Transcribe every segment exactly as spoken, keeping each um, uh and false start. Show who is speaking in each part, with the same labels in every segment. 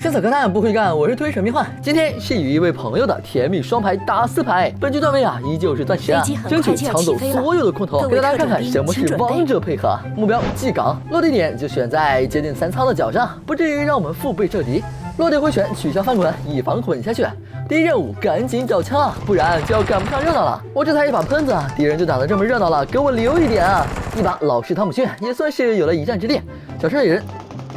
Speaker 1: 天草柯南不会干，我是推神秘幻。今天是与一位朋友的甜蜜双排打四排。本局段位啊，依旧是钻石啊，争取抢走所有的空投，给大家看看什么是王者配合。目标记港，落地点就选在接近三仓的脚上，不至于让我们腹背受敌。落地回旋，取消翻滚，以防滚下去。第一任务赶紧找枪啊，不然就要赶不上热闹了。我这才一把喷子啊，敌人就打得这么热闹了，给我留一点啊！一把老式汤姆逊也算是有了一战之力。小车野人。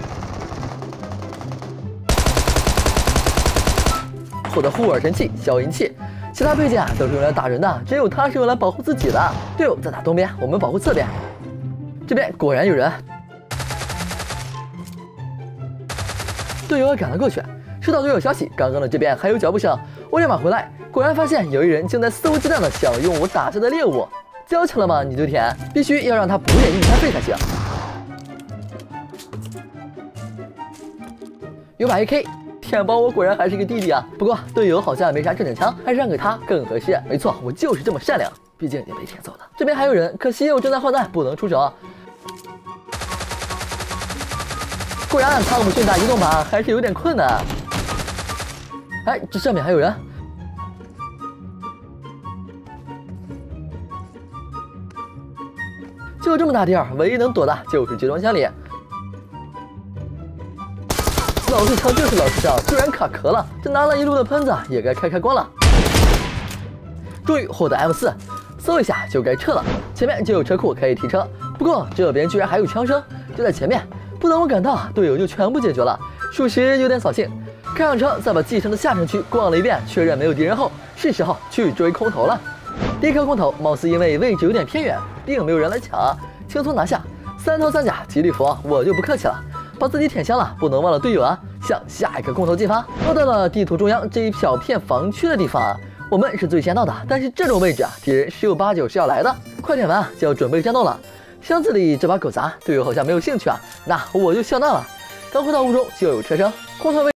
Speaker 1: 获得护耳神器、消音器，其他配件啊都是用来打人的，只有它是用来保护自己的。队友在打东边，我们保护侧边。这边果然有人，队友赶了过去。收到队友消息，刚刚的这边还有脚步声，我立马回来，果然发现有一人正在肆无忌惮的想用我打下的猎物。交情了吗，你对田？必须要让他补点硬开费才行。有把 A K。 舔包我果然还是个弟弟啊！不过队友好像没啥正经枪，还是让给他更合适。没错，我就是这么善良，毕竟也被舔走了。这边还有人，可惜我正在换弹，不能出手。果然汤姆逊打移动靶还是有点困难。哎，这上面还有人。就这么大地儿，唯一能躲的就是集装箱里。 老式枪就是老式枪，居然卡壳了，这拿了一路的喷子也该开开光了。终于获得 M 四，搜一下就该撤了。前面就有车库可以提车，不过这边居然还有枪声，就在前面。不等我赶到，队友就全部解决了，属实有点扫兴。开上车，再把继承的下城区逛了一遍，确认没有敌人后，是时候去追空投了。第一颗空投貌似因为位置有点偏远，并没有人来抢，轻松拿下。三头三甲吉利服，我就不客气了。 把自己舔香了，不能忘了队友啊！向下一个空投进发，落到了地图中央这一小片防区的地方啊。我们是最先到的，但是这种位置啊，敌人十有八九是要来的。快点完就要准备战斗了。箱子里这把狗杂，队友好像没有兴趣啊，那我就笑纳了。刚回到屋中就有车声，空投位。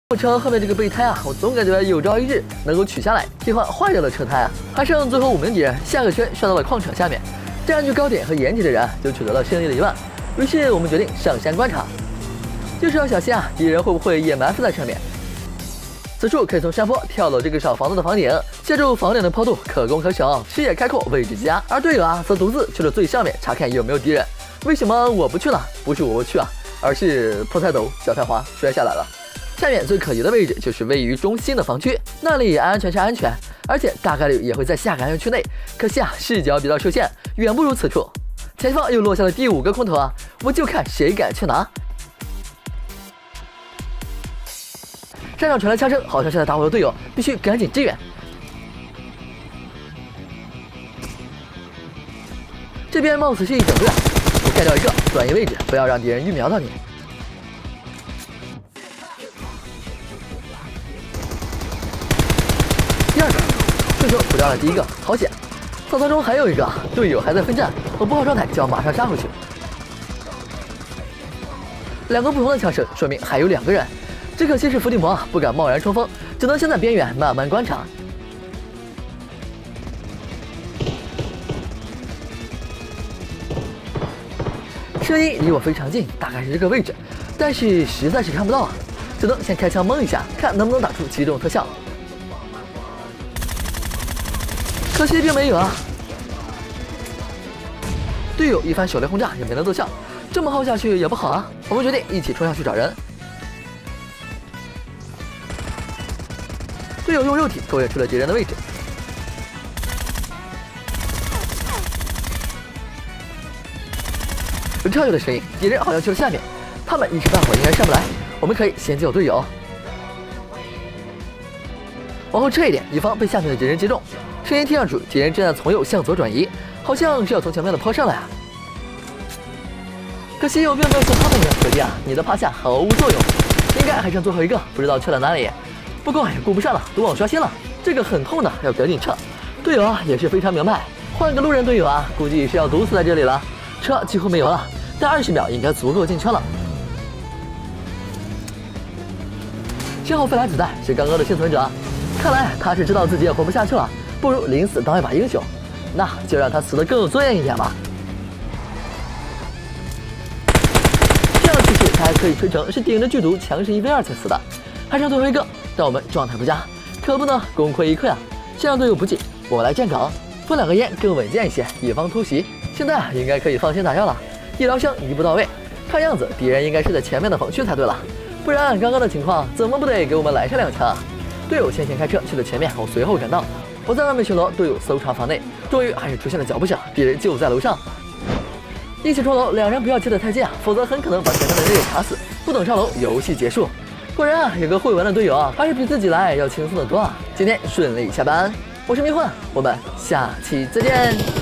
Speaker 1: 车后面这个备胎啊，我总感觉有朝一日能够取下来替换坏掉的车胎啊。还剩最后五名敌人，下个圈刷到了矿场下面，占据高点和掩体的人就取得了胜利的一半。于是我们决定上山观察，就是要小心啊，敌人会不会也埋伏在上面。此处可以从山坡跳楼这个小房子的房顶，借助房顶的坡度可攻可守，视野开阔，位置极佳。而队友啊，则独自去了最上面查看有没有敌人。为什么我不去呢？不是我不去啊，而是破太陡，脚太滑，摔下来了。下面最可疑的位置就是位于中心的防区，那里安全是安全，而且大概率也会在下个安全区内。可惜啊，视角比较受限，远不如此处。前方又落下了第五个空投啊，我就看谁敢去拿。山上传来枪声，好像是在打我的队友，必须赶紧支援。这边貌似是一整个，我盖掉一个，转移位置，不要让敌人预瞄到你。第二个，顺手补掉了第一个，好险！草丛中还有一个，队友还在奋战，我不好状态就要马上杀回去。两个不同的枪声，说明还有两个人。只可惜是伏地魔不敢贸然冲锋，只能先在边缘慢慢观察。声音离我非常近，大概是这个位置，但是实在是看不到啊，只能先开枪蒙一下，看能不能打出击中特效。可惜并没有啊！队友一番手雷轰炸也没能奏效，这么耗下去也不好啊！我们决定一起冲下去找人。队友用肉体勾引出了敌人的位置，有跳跃的声音，敌人好像去了下面，他们一时半会儿应该上不来，我们可以先救队友，往后撤一点，以防被下面的敌人击中。声音听上去，敌人正在从右向左转移，好像是要从前面的坡上来啊！可惜我并没有像他们一样特地啊，你的趴下毫无作用，应该还剩最后一个，不知道去了哪里。不过也顾不上了，赌网刷新了，这个很痛的，要赶紧撤。队友啊也是非常明白，换个路人队友啊，估计是要毒死在这里了。车几乎没油了，但二十秒应该足够进圈了。身后飞来子弹是刚刚的幸存者，看来他是知道自己也活不下去了。不如临死当一把英雄，那就让他死得更有尊严一点吧。这样其实他还可以吹成是顶着剧毒强势一 v 二才死的，还剩最后一个，但我们状态不佳，可不能功亏一篑啊！先让队友补给，我们来站岗，放两个烟更稳健一些，以防突袭。现在应该可以放心打药了，医疗箱一步到位，看样子敌人应该是在前面的防区才对了，不然刚刚的情况怎么不得给我们来上两枪啊？队友先行开车去了前面，我随后赶到。我在外面巡逻，队友搜查房内，终于还是出现了脚步声，敌人就在楼上。一起冲楼，两人不要贴得太近啊，否则很可能把前面的人给卡死。不等上楼，游戏结束。果然啊，有个会玩的队友啊，还是比自己来要轻松的多啊。今天顺利下班，我是迷幻，我们下期再见。